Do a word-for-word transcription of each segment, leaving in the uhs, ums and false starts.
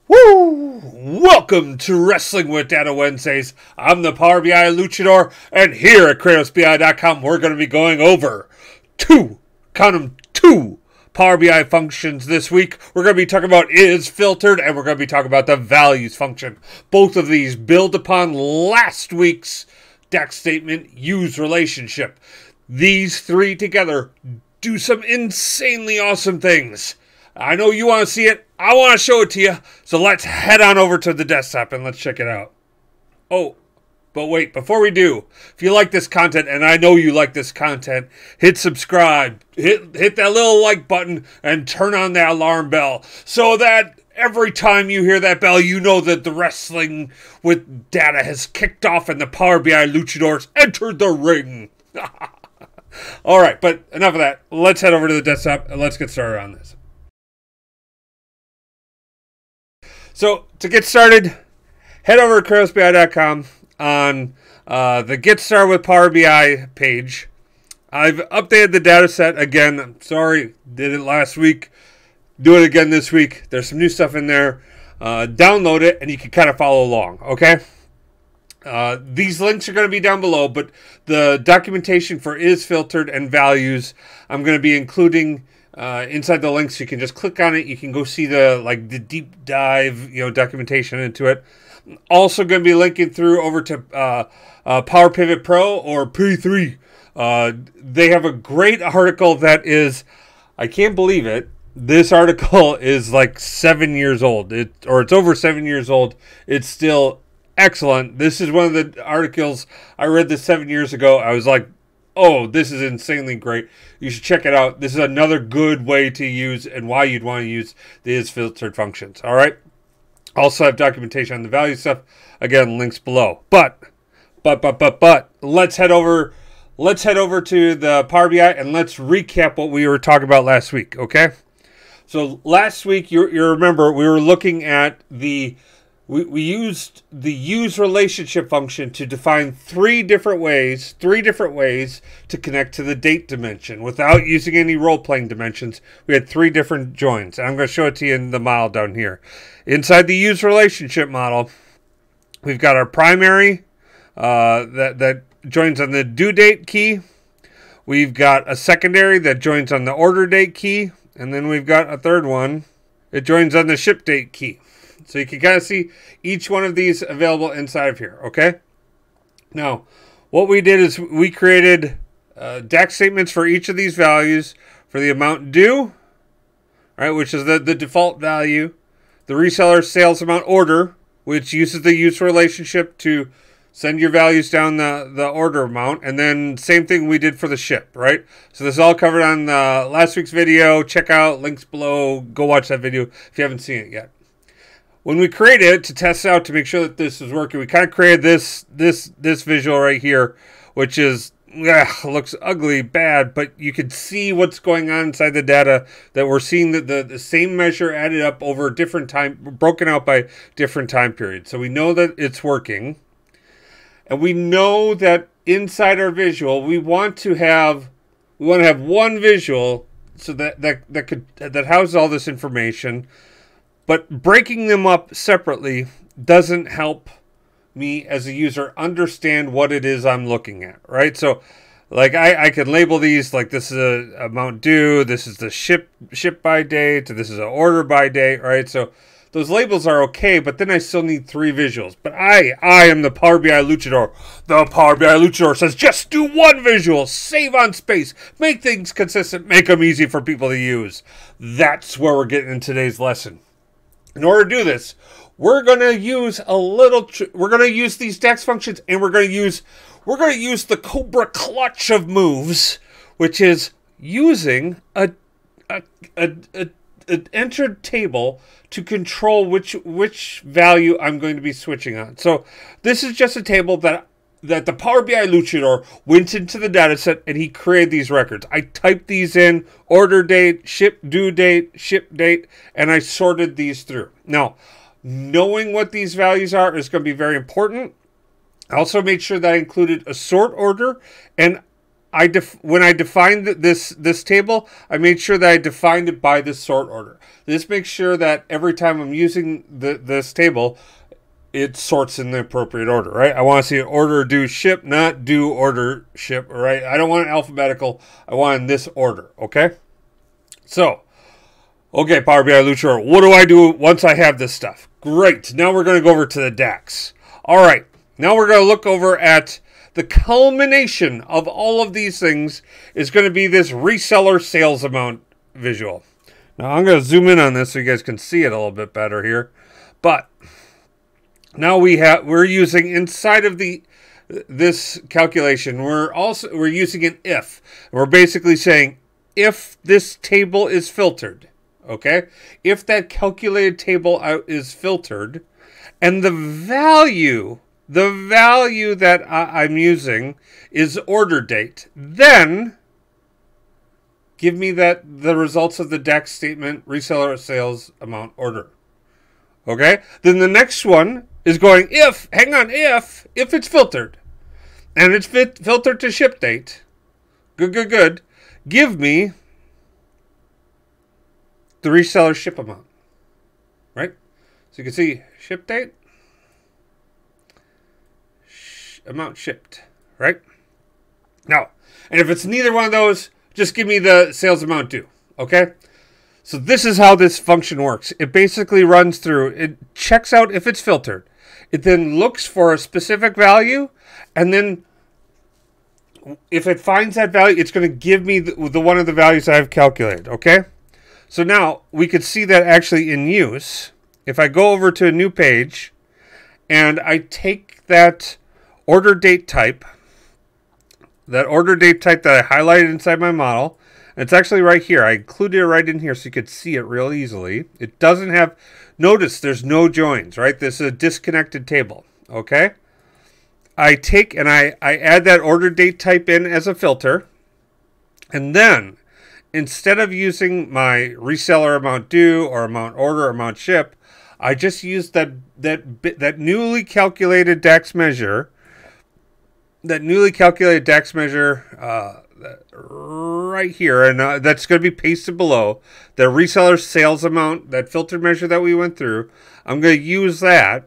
Woo! Welcome to Wrestling with Data Wednesdays. I'm the Power B I Luchador, and here at Kratos B I dot com, we're going to be going over two, count them, two Power B I functions this week. We're going to be talking about is filtered, and we're going to be talking about the values function. Both of these build upon last week's deck statement, use relationship. These three together do some insanely awesome things. I know you want to see it. I want to show it to you. So let's head on over to the desktop and let's check it out. Oh, but wait, before we do, if you like this content, and I know you like this content, hit subscribe, hit, hit that little like button, and turn on that alarm bell so that every time you hear that bell, you know that the Wrestling with Data has kicked off and the Power B I Luchadors entered the ring. All right, but enough of that. Let's head over to the desktop and let's get started on this. So, to get started, head over to Kratos B I dot com on uh, the Get Started with Power B I page. I've updated the data set again. I'm sorry, did it last week. Do it again this week. There's some new stuff in there. Uh, download it, and you can kind of follow along, okay? Uh, these links are going to be down below, but the documentation for is filtered and values, I'm going to be including Uh, inside the links. You can just click on it. You can go see the like the deep dive, you know, documentation into it. Also going to be linking through over to uh, uh, Power Pivot Pro or P three. Uh, they have a great article that is, I can't believe it. This article is like seven years old. It or it's over seven years old. It's still excellent. This is one of the articles I read this seven years ago. I was like, oh, this is insanely great. You should check it out. This is another good way to use and why you'd want to use the is filtered functions. All right. Also have documentation on the value stuff. Again, links below. But, but, but, but, but, let's head over. Let's head over to the Power B I and let's recap what we were talking about last week. Okay. So last week, you, you remember we were looking at the. We, we used the use relationship function to define three different ways, three different ways to connect to the date dimension without using any role-playing dimensions. We had three different joins. And I'm going to show it to you in the model down here. Inside the use relationship model, we've got our primary uh, that, that joins on the due date key. We've got a secondary that joins on the order date key. And then we've got a third one. It joins on the ship date key. So you can kind of see each one of these available inside of here, okay? Now, what we did is we created uh, deck statements for each of these values for the amount due, right, which is the, the default value, the reseller sales amount order, which uses the use relationship to send your values down the, the order amount, and then same thing we did for the ship, right? So this is all covered on uh, last week's video. Check out links below. Go watch that video if you haven't seen it yet. When we created it to test out to make sure that this is working, we kind of created this this this visual right here, which is ugh, looks ugly, bad, but you can see what's going on inside the data. That we're seeing that the, the same measure added up over different time, broken out by different time periods. So we know that it's working, and we know that inside our visual, we want to have we want to have one visual so that that that could that houses all this information. But breaking them up separately doesn't help me as a user understand what it is I'm looking at, right? So, like, I, I can label these like this is a amount due, this is the ship ship by date, this is an order by date, right? So those labels are okay, but then I still need three visuals. But I, I am the Power B I Luchador. The Power B I Luchador says just do one visual, save on space, make things consistent, make them easy for people to use. That's where we're getting in today's lesson. In order to do this, we're going to use a little, tr we're going to use these dex functions, and we're going to use, we're going to use the Cobra clutch of moves, which is using a, a, a, a, an entered table to control which, which value I'm going to be switching on. So this is just a table that that the Power B I Luchador went into the data set and he created these records. I typed these in, order date, ship due date, ship date, and I sorted these through. Now, knowing what these values are is going to be very important. I also made sure that I included a sort order, and I def when I defined this this table, I made sure that I defined it by this sort order. This makes sure that every time I'm using the, this table, it sorts in the appropriate order, right? I want to see an order, do, ship, not do, order, ship, right? I don't want it alphabetical. I want it in this order, okay? So, okay, Power B I Luchador, what do I do once I have this stuff? Great. Now we're going to go over to the DAX. All right. Now we're going to look over at the culmination of all of these things is going to be this reseller sales amount visual. Now I'm going to zoom in on this so you guys can see it a little bit better here. But now we have we're using inside of the this calculation, we're also we're using an if. We're basically saying if this table is filtered, okay? If that calculated table out is filtered and the value The value that I, I'm using is order date. Then give me that the results of the DAX statement, reseller sales amount order. Okay? Then the next one is going if, hang on, if, if it's filtered. And it's fit, filtered to ship date. Good, good, good. Give me the reseller ship amount. Right? So you can see ship date. Amount shipped, right? Now, and if it's neither one of those, just give me the sales amount due, okay? So this is how this function works. It basically runs through, it checks out if it's filtered. It then looks for a specific value, and then if it finds that value, it's going to give me the, the one of the values I've calculated, okay? So now we could see that actually in use. If I go over to a new page, and I take that order date type, that order date type that I highlighted inside my model, and it's actually right here. I included it right in here so you could see it real easily. It doesn't have, notice there's no joins, right? This is a disconnected table, okay? I take and I, I add that order date type in as a filter, and then instead of using my reseller amount due or amount order or amount ship, I just use that, that, that newly calculated DAX measure that newly calculated DAX measure uh, right here, and uh, that's going to be pasted below. The reseller sales amount, that filtered measure that we went through, I'm going to use that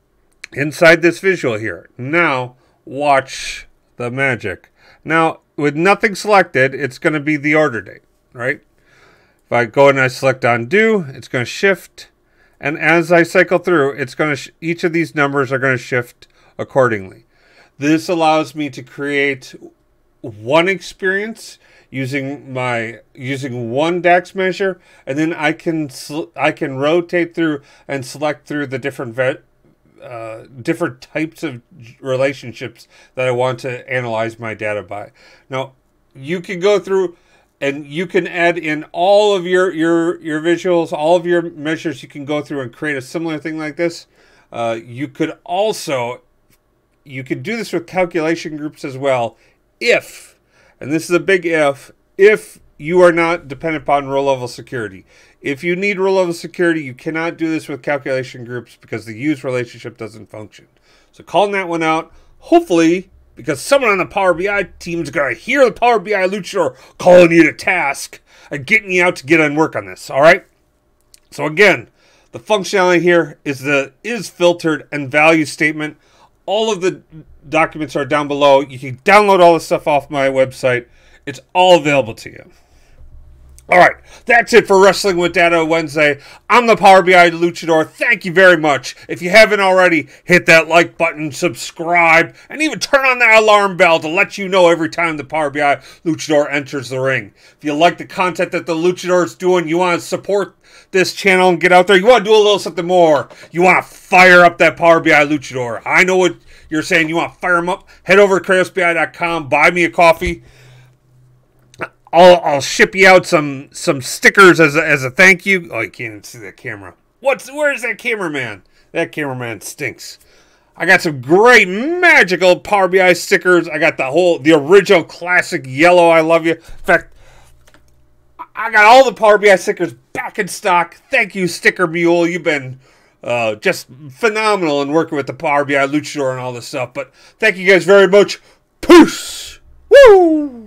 inside this visual here. Now, watch the magic. Now, with nothing selected, it's going to be the order date, right? If I go and I select undo, it's going to shift, and as I cycle through, it's going to sh each of these numbers are going to shift accordingly. This allows me to create one experience using my using one DAX measure, and then I can I can rotate through and select through the different uh, different types of relationships that I want to analyze my data by. Now, you can go through and you can add in all of your your your visuals, all of your measures. You can go through and create a similar thing like this. Uh, you could also You could do this with calculation groups as well if, and this is a big if, if you are not dependent upon row level security. If you need row level security, you cannot do this with calculation groups because the use relationship doesn't function. So calling that one out, hopefully, because someone on the Power B I team is going to hear the Power B I Luchador calling you to task and getting you out to get on work on this, all right? So again, the functionality here is the is filtered and value statement. All of the documents are down below. You can download all this stuff off my website. It's all available to you. All right, that's it for Wrestling with Data Wednesday. I'm the Power B I Luchador. Thank you very much. If you haven't already, hit that like button, subscribe, and even turn on that alarm bell to let you know every time the Power B I Luchador enters the ring. If you like the content that the Luchador is doing, you want to support this channel and get out there, you want to do a little something more, you want to fire up that Power B I Luchador. I know what you're saying. You want to fire them up? Head over to Kratos B I dot com, buy me a coffee. I'll I'll ship you out some some stickers as a, as a thank you. Oh, you can't even see that camera. What's where's that cameraman? That cameraman stinks. I got some great magical Power B I stickers. I got the whole the original classic yellow I love you. In fact, I got all the Power B I stickers back in stock. Thank you, Sticker Mule. You've been uh, just phenomenal in working with the Power B I Luchador and all this stuff. But thank you guys very much. Peace. Woo!